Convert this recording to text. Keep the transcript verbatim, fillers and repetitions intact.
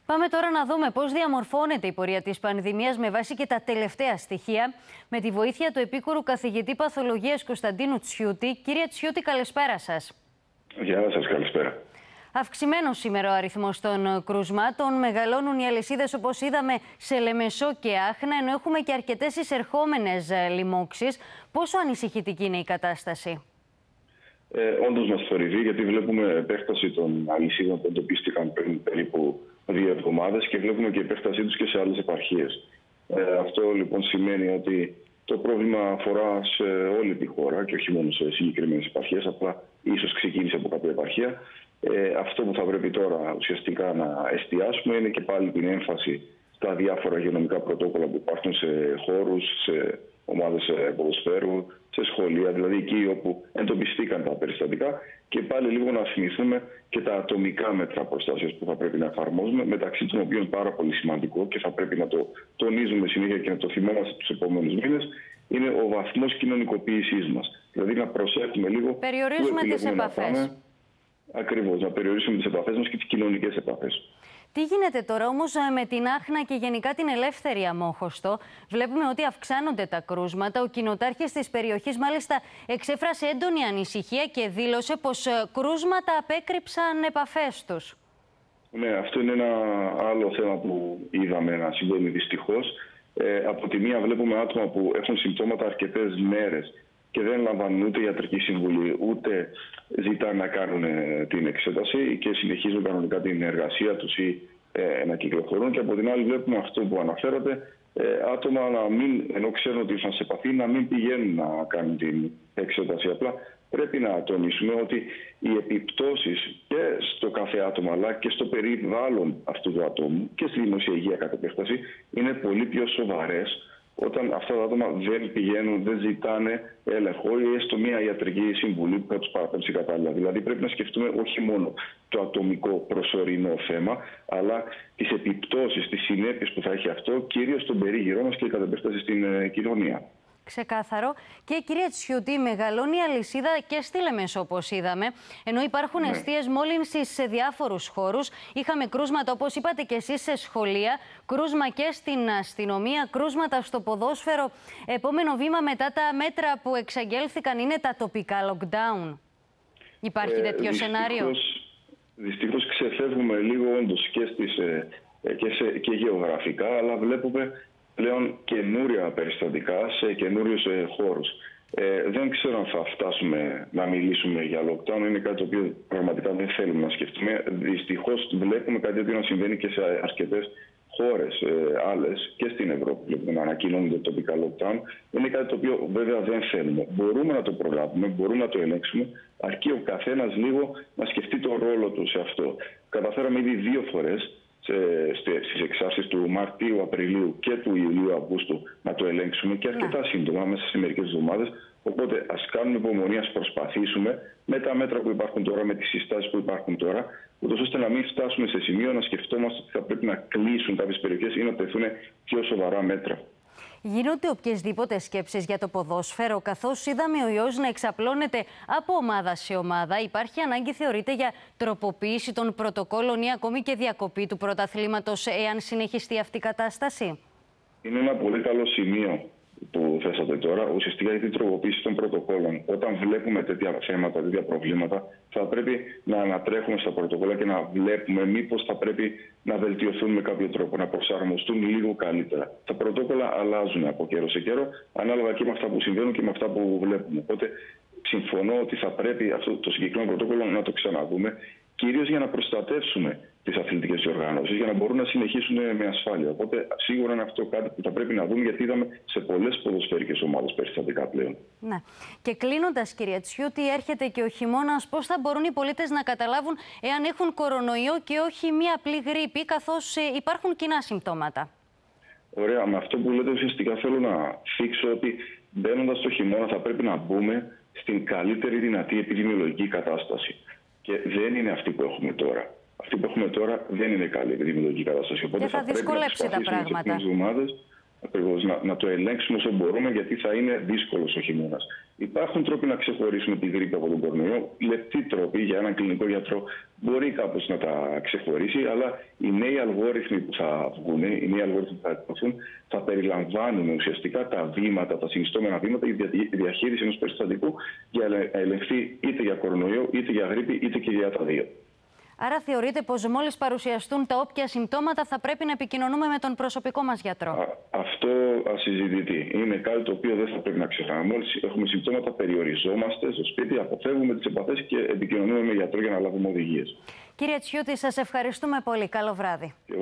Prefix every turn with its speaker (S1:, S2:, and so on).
S1: Πάμε τώρα να δούμε πώς διαμορφώνεται η πορεία της πανδημίας με βάση και τα τελευταία στοιχεία, με τη βοήθεια του επίκουρου καθηγητή παθολογίας Κωνσταντίνου Τσιούτη. Κύριε Τσιούτη, καλησπέρα σας.
S2: Γεια σας, καλησπέρα.
S1: Αυξημένος σήμερα ο αριθμός των κρουσμάτων. Μεγαλώνουν οι αλυσίδες, όπως είδαμε, σε Λεμεσό και Άχνα, ενώ έχουμε και αρκετές εισερχόμενες λοιμώξεις. Πόσο ανησυχητική είναι η κατάσταση?
S2: Ε, όντως μας θορυβεί, γιατί βλέπουμε επέκταση των αλυσίδων που εντοπίστηκαν πριν περίπου δύο εβδομάδες και βλέπουμε και επέκτασή τους και σε άλλες επαρχίες. Ε, αυτό λοιπόν σημαίνει ότι το πρόβλημα αφορά σε όλη τη χώρα και όχι μόνο σε συγκεκριμένες επαρχίες, απλά ίσως ξεκίνησε από κάποια επαρχία. Ε, αυτό που θα πρέπει τώρα ουσιαστικά να εστιάσουμε είναι και πάλι την έμφαση στα διάφορα υγειονομικά πρωτόκολλα που υπάρχουν σε χώρους, σε ομάδες ποδοσφαίρου, σε σχολεία, δηλαδή εκεί όπου εντοπιστήκαν τα περιστατικά, και πάλι λίγο να θυμηθούμε και τα ατομικά μέτρα προστασίας που θα πρέπει να εφαρμόζουμε, μεταξύ των οποίων πάρα πολύ σημαντικό και θα πρέπει να το τονίζουμε συνέχεια και να το θυμόμαστε τους επόμενους μήνες, είναι ο βαθμός κοινωνικοποίησής μας. Δηλαδή να προσέχουμε λίγο.
S1: Περιορίζουμε τις επαφές.
S2: Ακριβώς, να περιορίσουμε τις επαφές μας και τις κοινωνικές επαφές.
S1: Τι γίνεται τώρα όμως με την Άχνα και γενικά την ελεύθερη Αμμόχωστο? Βλέπουμε ότι αυξάνονται τα κρούσματα. Ο κοινοτάρχης της περιοχής μάλιστα εξέφρασε έντονη ανησυχία και δήλωσε πως κρούσματα απέκρυψαν επαφές τους.
S2: Ναι, αυτό είναι ένα άλλο θέμα που είδαμε να συμβαίνει δυστυχώς. Ε, από τη μία βλέπουμε άτομα που έχουν συμπτώματα αρκετές μέρες και δεν λαμβάνουν ούτε ιατρική συμβουλή, ούτε ζητάνε να κάνουν την εξέταση και συνεχίζουν κανονικά την εργασία τους ή ε, να κυκλοφορούν. Και από την άλλη βλέπουμε αυτό που αναφέρατε, ε, άτομα να μην, ενώ ξέρουν ότι ήρθαν σε επαφή, να μην πηγαίνουν να κάνουν την εξέταση. Απλά πρέπει να τονίσουμε ότι οι επιπτώσεις και στο κάθε άτομο αλλά και στο περιβάλλον αυτού του ατόμου και στη δημόσια υγεία κατ' επέκταση είναι πολύ πιο σοβαρές όταν αυτά τα άτομα δεν πηγαίνουν, δεν ζητάνε έλεγχο ή έστω μια ιατρική συμβουλή που θα τους παραπέμψει κατάλληλα. Δηλαδή πρέπει να σκεφτούμε όχι μόνο το ατομικό προσωρινό θέμα, αλλά τις επιπτώσεις, τις συνέπειες που θα έχει αυτό, κυρίως στον περίγυρό μας και κατ' επέκταση στην ε, κοινωνία.
S1: Ξεκάθαρο. Και κυρία Τσιούτη, μεγαλώνει η αλυσίδα και στη Λεμεσό, όπως είδαμε, ενώ υπάρχουν ναι. εστίες μόλυνσης σε διάφορους χώρους. Είχαμε κρούσματα, όπως είπατε και εσείς, σε σχολεία, κρούσμα και στην αστυνομία, κρούσματα στο ποδόσφαιρο. Επόμενο βήμα μετά τα μέτρα που εξαγγέλθηκαν είναι τα τοπικά lockdown. Υπάρχει ε, τέτοιο
S2: δυστυχώς,
S1: σενάριο?
S2: Δυστυχώς ξεφεύγουμε λίγο όντως και, στις, ε, και, σε, και γεωγραφικά, αλλά βλέπουμε πλέον καινούρια περιστατικά σε καινούριους ε, χώρους. Ε, δεν ξέρω αν θα φτάσουμε να μιλήσουμε για lockdown. Είναι κάτι το οποίο πραγματικά δεν θέλουμε να σκεφτούμε. Δυστυχώς βλέπουμε κάτι τέτοιο να συμβαίνει και σε αρκετές χώρες ε, άλλες και στην Ευρώπη. Βλέπουμε να ανακοινώνονται τοπικά lockdown. Είναι κάτι το οποίο βέβαια δεν θέλουμε. Μπορούμε να το προλάβουμε, μπορούμε να το ελέγξουμε, αρκεί ο καθένας λίγο να σκεφτεί τον ρόλο του σε αυτό. Καταφέραμε ήδη δύο φορές στις εξάρσεις του Μαρτίου, Απριλίου και του Ιουλίου, Αυγούστου να το ελέγξουμε και αρκετά yeah. σύντομα μέσα σε μερικές εβδομάδες. Οπότε ας κάνουμε υπομονή, ας προσπαθήσουμε με τα μέτρα που υπάρχουν τώρα, με τις συστάσεις που υπάρχουν τώρα, ούτως ώστε να μην φτάσουμε σε σημείο να σκεφτόμαστε ότι θα πρέπει να κλείσουν κάποιες περιοχές ή να τεθούν πιο σοβαρά μέτρα.
S1: Γίνονται οποιασδήποτε σκέψεις για το ποδόσφαιρο, καθώς είδαμε ο ιός να εξαπλώνεται από ομάδα σε ομάδα? Υπάρχει ανάγκη, θεωρείτε, για τροποποίηση των πρωτοκόλων ή ακόμη και διακοπή του πρωταθλήματος, εάν συνεχιστεί αυτή η κατάσταση?
S2: Είναι ένα πολύ καλό σημείο που θέσατε τώρα, ουσιαστικά για την τροποποίηση των πρωτοκόλων. Όταν βλέπουμε τέτοια θέματα, τέτοια προβλήματα, θα πρέπει να ανατρέχουμε στα πρωτοκόλλα και να βλέπουμε μήπως θα πρέπει να βελτιωθούν με κάποιο τρόπο, να προσαρμοστούν λίγο καλύτερα. Τα πρωτόκολλα αλλάζουν από καιρό σε καιρό, ανάλογα και με αυτά που συμβαίνουν και με αυτά που βλέπουμε. Οπότε συμφωνώ ότι θα πρέπει αυτό το συγκεκριμένο πρωτόκολλο να το ξαναδούμε, κυρίως για να προστατεύσουμε τις αθλητικές διοργανώσεις, για να μπορούν να συνεχίσουν με ασφάλεια. Οπότε σίγουρα είναι αυτό κάτι που θα πρέπει να δούμε, γιατί είδαμε σε πολλές ποδοσφαιρικές ομάδες περιστατικά πλέον.
S1: Ναι. Και κλείνοντας, κυρία Τσιούτη, έρχεται και ο χειμώνας. Πώς θα μπορούν οι πολίτες να καταλάβουν εάν έχουν κορονοϊό και όχι μία απλή γρίπη, καθώς υπάρχουν κοινά συμπτώματα?
S2: Ωραία. Με αυτό που λέτε, ουσιαστικά θέλω να θίξω ότι μπαίνοντας στο χειμώνα θα πρέπει να μπούμε στην καλύτερη δυνατή επιδημιολογική κατάσταση. Και δεν είναι αυτή που έχουμε τώρα. Αυτή που έχουμε τώρα δεν είναι καλή επιδημιολογική κατάσταση. Οπότε
S1: και θα, θα δυσκολέψει τα πράγματα.
S2: Εβδομάδες, ακριβώς, να, να το ελέγξουμε όσο μπορούμε, γιατί θα είναι δύσκολος ο χειμώνας. Υπάρχουν τρόποι να ξεχωρίσουμε τη γρίπη από τον κορονοϊό. Λεπτοί τρόποι για έναν κλινικό γιατρό μπορεί κάπως να τα ξεχωρίσει, αλλά οι νέοι αλγόριθμοι που θα βγουν, οι νέοι αλγόριθμοι που θα εκδοθούν, θα περιλαμβάνουν ουσιαστικά τα βήματα, τα συνιστόμενα βήματα για τη διαχείριση ενός περιστατικού για να ελεγχθεί είτε για κορονοϊό, είτε για γρίπη, είτε και για τα δύο.
S1: Άρα θεωρείτε πως μόλις παρουσιαστούν τα όποια συμπτώματα θα πρέπει να επικοινωνούμε με τον προσωπικό μας γιατρό?
S2: Α, αυτό ασυζητητή. Είναι κάτι το οποίο δεν θα πρέπει να ξεχνάμε. Μόλις έχουμε συμπτώματα, περιοριζόμαστε στο σπίτι, αποφεύγουμε τις επαφές και επικοινωνούμε με γιατρό για να λάβουμε οδηγίες.
S1: Κύριε Τσιούτη, σας ευχαριστούμε πολύ. Καλό βράδυ.